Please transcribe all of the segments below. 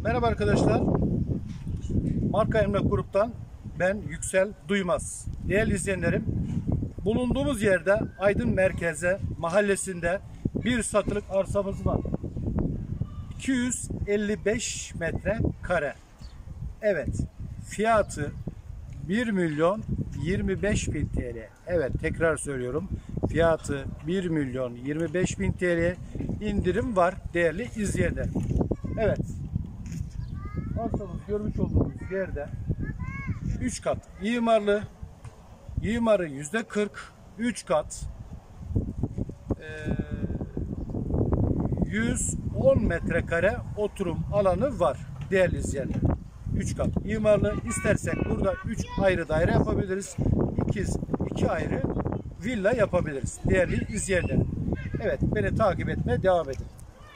Merhaba arkadaşlar. Marka Emlak Grup'tan ben Yüksel Duymaz. Değerli izleyenlerim, bulunduğumuz yerde Aydın Merkeze mahallesinde bir satılık arsamız var. 255 metrekare. Evet, fiyatı 1.025.000 TL. Evet, tekrar söylüyorum. Fiyatı 1.025.000 TL. İndirim var değerli izleyenler. Evet. Arsamız görmüş olduğunuz yerde 3 kat imarlı, imarı %40, 3 kat 110 metrekare oturum alanı var değerli izleyenler. 3 kat imarlı. İstersek burada 3 ayrı daire yapabiliriz. 2 ayrı villa yapabiliriz değerli izleyenler. Evet, beni takip etmeye devam edin.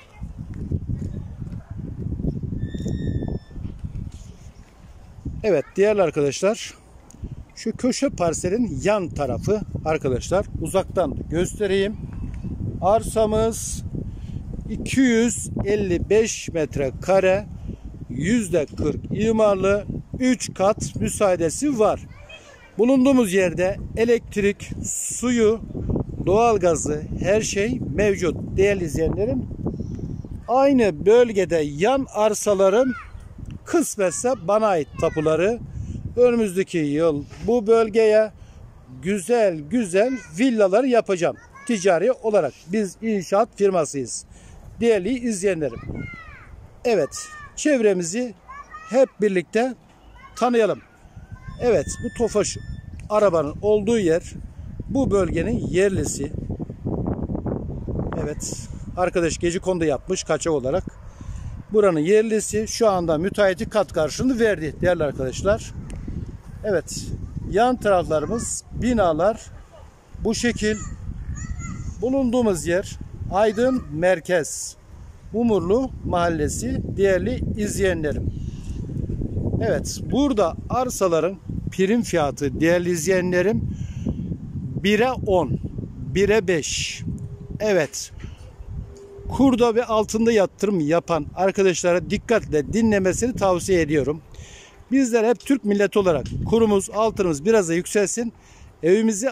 Evet değerli arkadaşlar, şu köşe parselin yan tarafı arkadaşlar, uzaktan göstereyim. Arsamız 255 metrekare, %40 imarlı, 3 kat müsaadesi var. Bulunduğumuz yerde elektrik, suyu, doğalgazı, her şey mevcut değerli izleyenlerim. Aynı bölgede yan arsaların kısmetse bana ait tapuları. Önümüzdeki yıl bu bölgeye güzel villalar yapacağım. Ticari olarak biz inşaat firmasıyız değerli izleyenlerim. Evet, çevremizi hep birlikte tanıyalım. Evet, bu Tofaş arabanın olduğu yer bu bölgenin yerlisi. Evet, arkadaş gecekondu yapmış kaçak olarak. Buranın yerlisi, şu anda müteahhiti kat karşılığını verdi değerli arkadaşlar. Evet, yan taraflarımız binalar bu şekil. Bulunduğumuz yer Aydın Merkez, Umurlu Mahallesi değerli izleyenlerim. Evet, burada arsaların prim fiyatı değerli izleyenlerim 1'e 10, 1'e 5. Evet, kurda ve altında yatırım yapan arkadaşlara dikkatle dinlemesini tavsiye ediyorum. Bizler hep Türk milleti olarak kurumuz, altınımız biraz da yükselsin. Evimizi,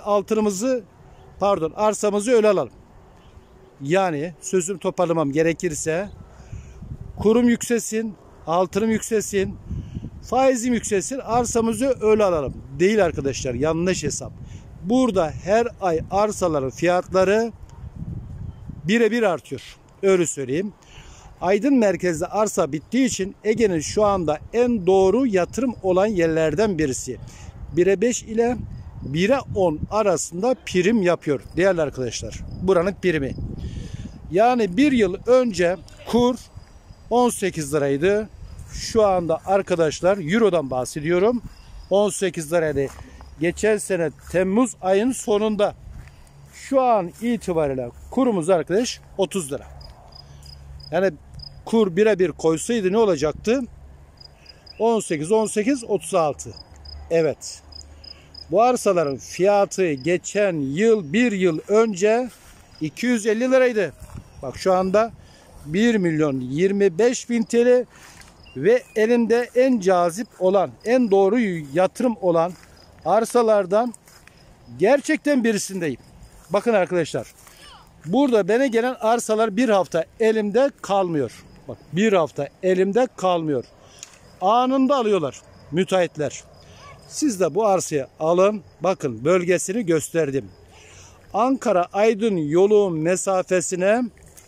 arsamızı öyle alalım. Yani sözüm toparlamam gerekirse kurum yükselsin, altınım yükselsin, faizim yükselsin, arsamızı öyle alalım. Değil arkadaşlar, yanlış hesap. Burada her ay arsaların fiyatları birebir artıyor. Öyle söyleyeyim. Aydın merkezde arsa bittiği için Ege'nin şu anda en doğru yatırım olan yerlerden birisi. 1'e 5 ile 1'e 10 arasında prim yapıyor değerli arkadaşlar. Buranın primi. Yani bir yıl önce kur 18 liraydı. Şu anda arkadaşlar Euro'dan bahsediyorum. 18 liraydı. Geçen sene Temmuz ayının sonunda. Şu an itibariyle kurumuz arkadaş 30 lira. Yani kur birebir koysaydı ne olacaktı? 18, 36. Evet. Bu arsaların fiyatı geçen yıl, bir yıl önce 250 liraydı. Bak şu anda 1.025.000 TL ve elimde en cazip olan, en doğru yatırım olan arsalardan gerçekten birisindeyim. Bakın arkadaşlar. Burada bana gelen arsalar bir hafta elimde kalmıyor. Bak, bir hafta elimde kalmıyor. Anında alıyorlar müteahhitler. Siz de bu arsayı alın. Bakın, bölgesini gösterdim. Ankara Aydın yolu mesafesine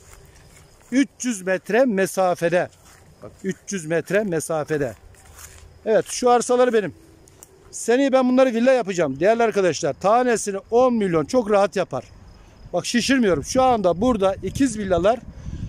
300 metre mesafede. Bak, 300 metre mesafede. Evet, şu arsalar benim. Seneye ben bunları villa yapacağım değerli arkadaşlar. Tanesini 10 milyon çok rahat yapar. Bak, şişirmiyorum. Şu anda burada ikiz villalar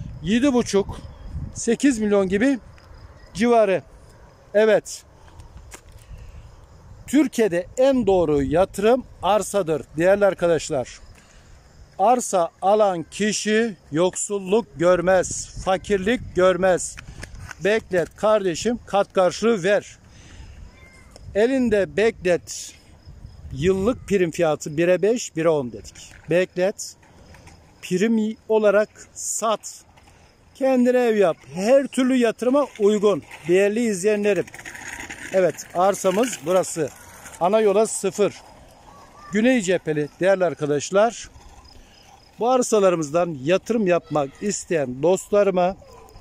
7,5-8 milyon gibi civarı. Evet. Türkiye'de en doğru yatırım arsadır değerli arkadaşlar. Arsa alan kişi yoksulluk görmez, fakirlik görmez. Beklet kardeşim, kat karşılığı ver. Elinde beklet. Yıllık prim fiyatı 1'e 5, 1'e 10 dedik. Beklet. Prim olarak sat. Kendine ev yap. Her türlü yatırıma uygun. Değerli izleyenlerim. Evet, arsamız burası. Ana yola 0. Güney cepheli değerli arkadaşlar. Bu arsalarımızdan yatırım yapmak isteyen dostlarıma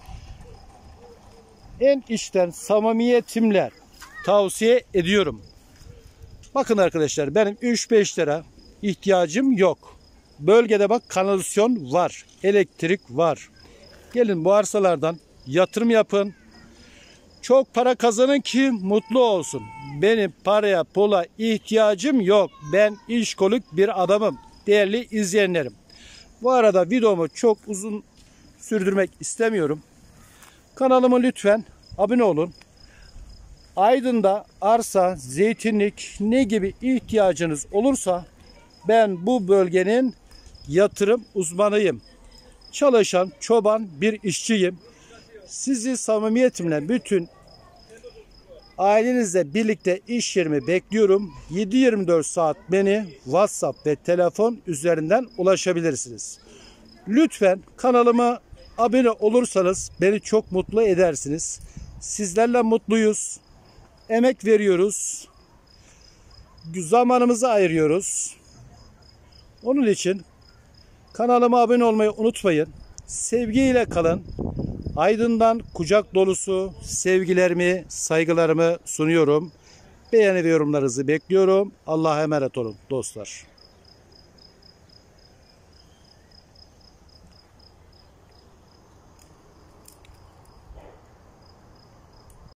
en içten samimiyetimle tavsiye ediyorum. Bakın arkadaşlar, benim 3-5 lira ihtiyacım yok. Bölgede bak, kanalizasyon var, elektrik var. Gelin bu arsalardan yatırım yapın. Çok para kazanın ki mutlu olsun. Benim paraya pula ihtiyacım yok. Ben işkolik bir adamım değerli izleyenlerim. Bu arada videomu çok uzun sürdürmek istemiyorum. Kanalıma lütfen abone olun. Aydın'da arsa, zeytinlik ne gibi ihtiyacınız olursa ben bu bölgenin yatırım uzmanıyım. Çalışan, çoban bir işçiyim. Sizi samimiyetimle bütün ailenizle birlikte iş yerimi bekliyorum. 7-24 saat beni WhatsApp ve telefon üzerinden ulaşabilirsiniz. Lütfen kanalıma abone olursanız beni çok mutlu edersiniz. Sizlerle mutluyuz. Emek veriyoruz. Zamanımızı ayırıyoruz. Onun için kanalıma abone olmayı unutmayın. Sevgiyle kalın. Aydın'dan kucak dolusu sevgilerimi, saygılarımı sunuyorum. Beğeni ve yorumlarınızı bekliyorum. Allah'a emanet olun dostlar.